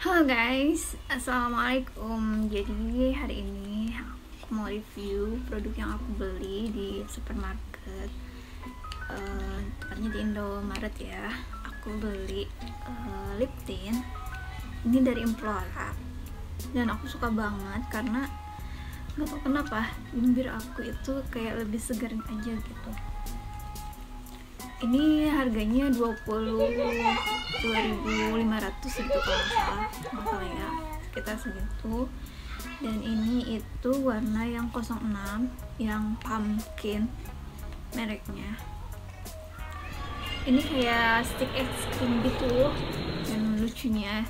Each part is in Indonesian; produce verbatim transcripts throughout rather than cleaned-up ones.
Halo guys, assalamualaikum. Jadi hari ini aku mau review produk yang aku beli di supermarket, uh, tepatnya di Indomaret ya. Aku beli uh, lip tint ini dari Implora dan aku suka banget karena nggak tahu kenapa bibir aku itu kayak lebih segar aja gitu. Ini harganya dua puluh dua ribu lima ratus gitu kalau nggak salah, masalah ya, sekitar segitu. Dan ini itu warna yang nol enam, yang pumpkin mereknya. Ini kayak stick es krim gitu, dan lucunya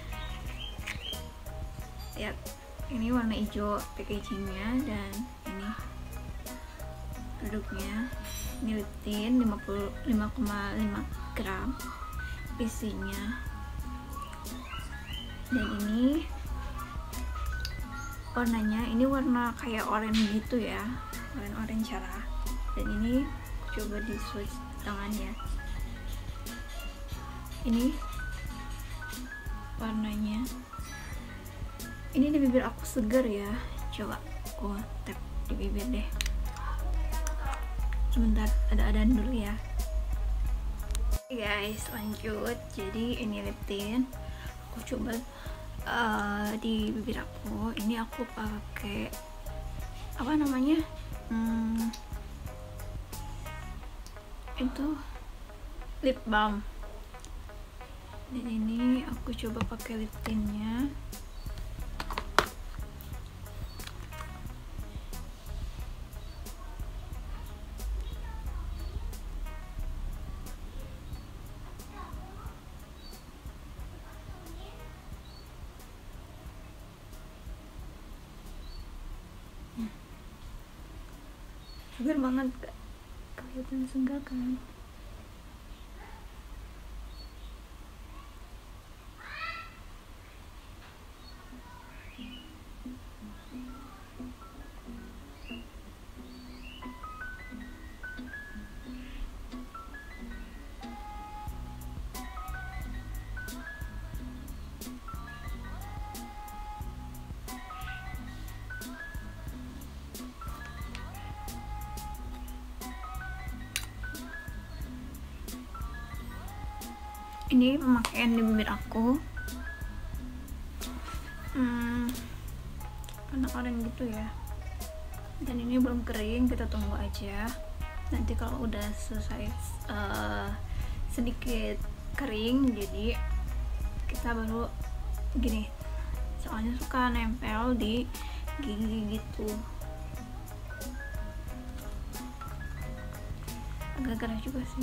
lihat, ini warna hijau packagingnya, dan ini produknya. Ini lip tint lima koma lima gram isinya, dan ini warnanya, ini warna kayak oranye gitu ya, oranye oranye cerah. Dan ini aku coba di swatch tangan ya, ini warnanya, ini di bibir aku segar ya. Coba aku tap di bibir deh, sebentar, ada-adaan dulu ya. Oke guys, lanjut. Jadi ini lip tint aku coba uh, di bibir aku. Ini aku pakai apa namanya, hmm, itu lip balm. Dan ini aku coba pakai lip tintnya. Segar banget, kelihatan segar kan. Ini pemakaian di bibir aku, hmm, warna oranye gitu ya. Dan ini belum kering, kita tunggu aja. Nanti kalau udah selesai uh, sedikit kering, jadi kita baru gini. Soalnya suka nempel di gigi gitu. Agak gerah juga sih.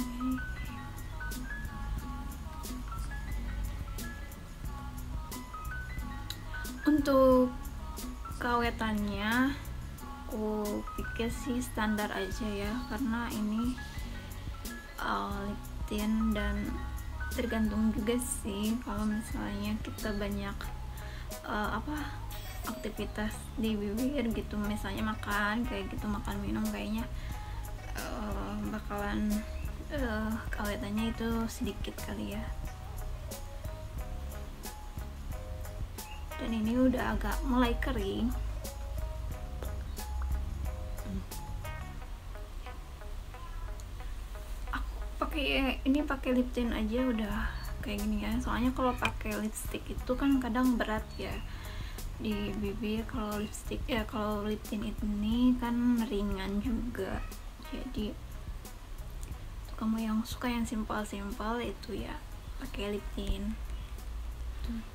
Untuk keawetannya aku pikir sih standar aja ya, karena ini uh, lip tint, dan tergantung juga sih kalau misalnya kita banyak uh, apa aktivitas di bibir gitu, misalnya makan kayak gitu, makan minum, kayaknya uh, bakalan uh, keawetannya itu sedikit kali ya. Dan ini udah agak mulai kering. Aku pakai ini pakai lip tint aja udah kayak gini ya. Soalnya kalau pakai lipstick itu kan kadang berat ya di bibir. Kalau lipstick ya, kalau lip tint ini kan ringan juga. Jadi kamu yang suka yang simpel-simpel itu ya pakai lip tint. Tuh.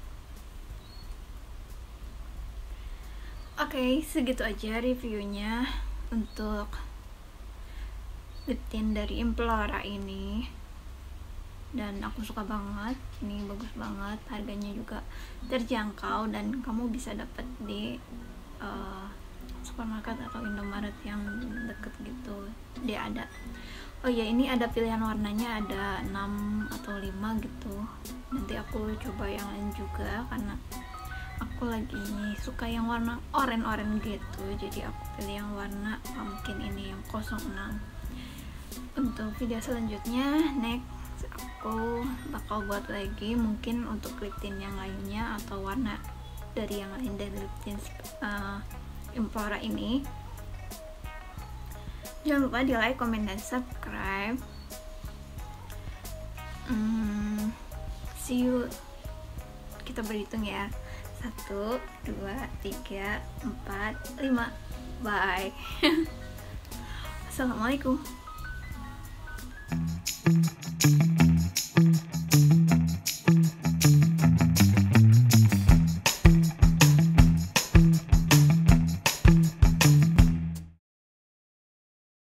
Oke, okay, segitu aja reviewnya untuk lip tint dari Implora ini, dan aku suka banget. Ini bagus banget, harganya juga terjangkau, dan kamu bisa dapat di uh, supermarket atau Indomaret yang deket gitu. Dia ada, oh ya, ini ada pilihan warnanya, ada enam atau lima gitu. Nanti aku coba yang lain juga karena aku lagi suka yang warna oranye-oranye gitu, jadi aku pilih yang warna pumpkin ini, yang nol enam. Untuk video selanjutnya, next aku bakal buat lagi mungkin untuk lip tint yang lainnya atau warna dari yang lain dari lip tint uh, Implora ini. Jangan lupa di like, comment, dan subscribe. hmm, See you. Kita berhitung ya. Satu, dua, tiga, empat, lima. Bye. Assalamualaikum.